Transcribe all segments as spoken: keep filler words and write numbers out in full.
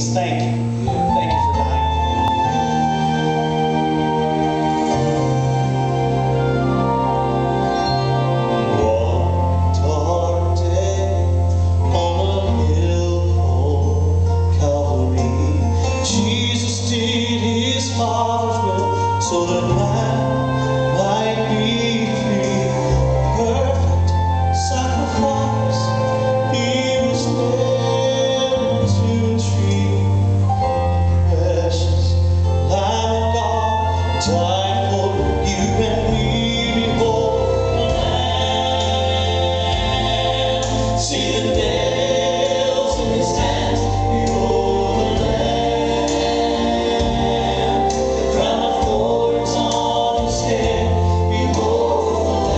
Jesus, thank you. Thank you for dying. What a hard day on a hill called Calvary. Jesus did his Father's will so that man might be free. Perfect sacrifice, he was nailed to a tree. Precious Lamb of God died for you, and we behold the Lamb. See the nails in his hands, behold the Lamb. The crown of thorns on his head, behold the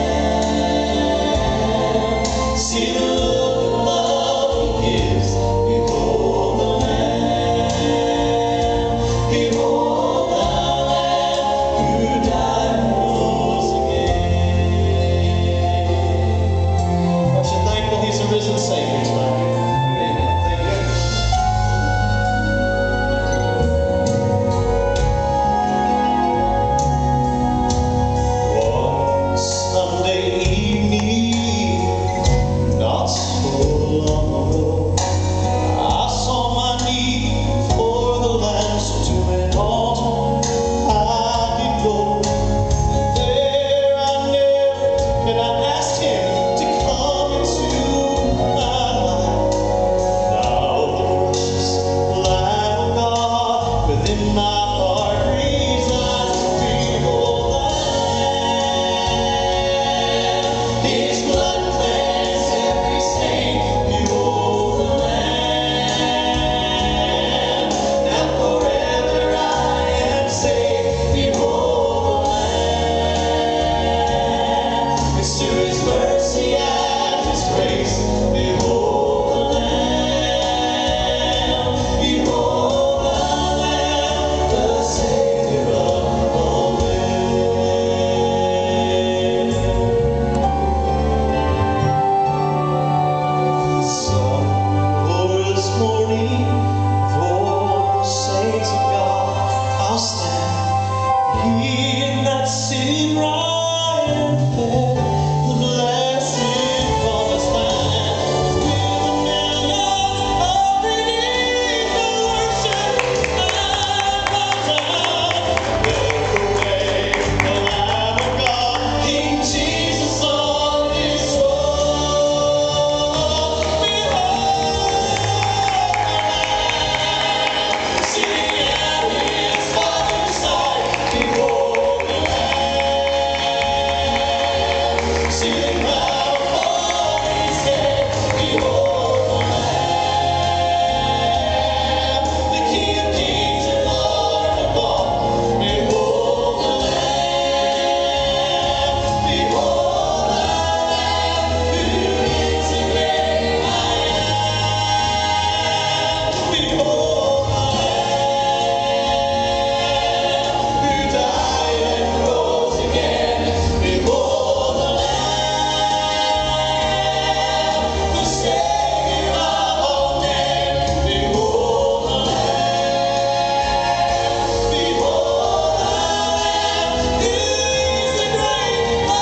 Lamb. See the look of love he gives, behold the Lamb. Behold the Lamb who died and rose again. Aren't you thankful he's a risen Savior tonight? Amen. Thank you. One Sunday evening, not so long ago, I saw my need for the Lamb, so to an altar I did go. There I knelt and I asked him to come into my life. Now the precious Lamb of God within my heart resides. Behold the Lamb, his blood cleansed every stain. Behold the Lamb, now forever I am saved. Behold the Lamb, it's to his mercy and his grace. Behold the Lamb, behold the Lamb, the Savior of all men. Some glorious morning, for the saints of God I'll stand. He in that city bright and fair, the blessed promised land. With a million of redeemed worship and bow down. Make the way, the Lamb of God, King Jesus on his throne. Sitting at his Father's side, behold the Lamb. See the crown upon his head, behold the Lamb. The King of kings and Lord of all, behold the Lamb. Behold the Lamb who is the great I am. Behold the Lamb who died and rose again. Behold the Lamb, the Savior of all men. Behold the Lamb, behold the Lamb who is the great I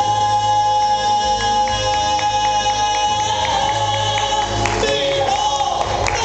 am. Behold the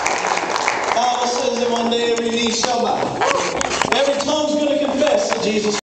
Bible says that one day every knee shall bow. Every tongue's going to confess that Jesus